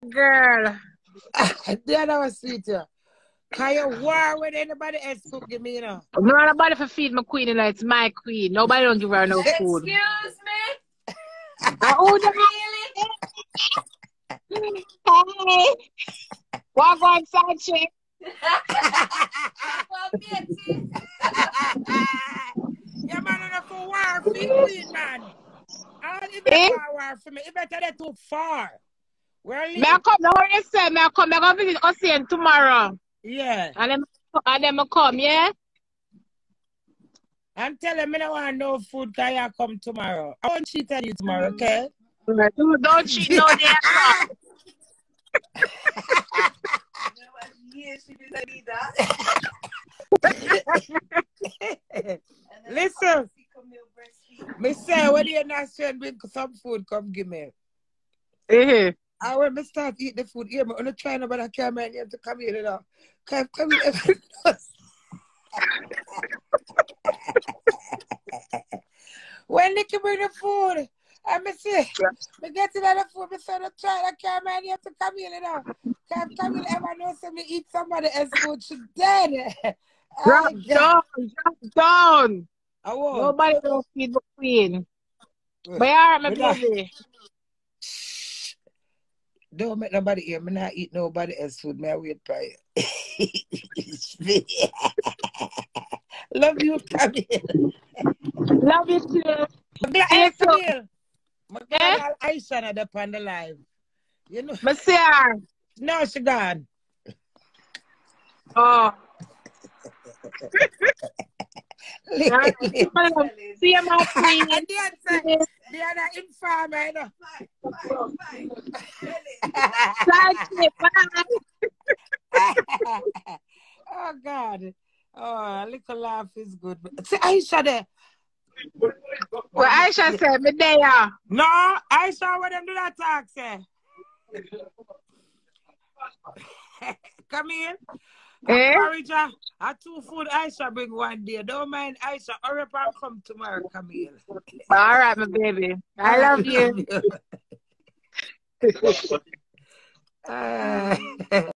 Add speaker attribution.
Speaker 1: girl.
Speaker 2: The other was sweet, yeah. Can you war with anybody else cook give me, you know?
Speaker 1: No, nobody for feed my queen, you know, it's my queen. Nobody don't give her no food.
Speaker 3: Excuse me?
Speaker 1: Oh,
Speaker 3: Really?
Speaker 1: hey. Walk on side chick.
Speaker 2: Yeah, man, enough for war for you, queen, man. And if you
Speaker 1: Eh?
Speaker 2: war for me, you better get too far. Where
Speaker 1: May I
Speaker 2: live?
Speaker 1: come, now what you say? May I come, I go visit Ocean tomorrow.
Speaker 2: Yeah.
Speaker 1: And then I come, yeah?
Speaker 2: I'm telling me I don't want no food can you come tomorrow. I won't cheat on you tomorrow, okay?
Speaker 1: Don't cheat no day at all.
Speaker 2: Listen, me say when you're not saying bring some food, come give me. And when me start eat the food, here, I'm gonna try nobody I can't make you to come here, you know. Come here. When Nicky bring the food, I me say, me get to the food, me say, try, I can't make you to come here, you know. Can't come here, ever know, so me eat somebody else's food, she dead.
Speaker 1: Drop down.
Speaker 2: I won't.
Speaker 1: Nobody don't feed the queen. But you alright, my baby.
Speaker 2: Don't make nobody hear. Me not eat nobody else's food. Me I wait for you. Love you, Camille.
Speaker 1: Love you too.
Speaker 2: Hey, Camille. My girl Aisha not up on the live. You know?
Speaker 1: I see her.
Speaker 2: No, she gone.
Speaker 1: Oh. See you, my queen.
Speaker 2: And the other informer, you know. Oh, God. Oh, a little laugh is good. See, Aisha there.
Speaker 1: Well, Aisha said, me there.
Speaker 2: No, Aisha, what them do that talk, say? Come in. Marija, a 2 food Aisha bring one day. Don't mind Aisha. Hurry up and come tomorrow, Camille.
Speaker 1: All right, my baby. I love you.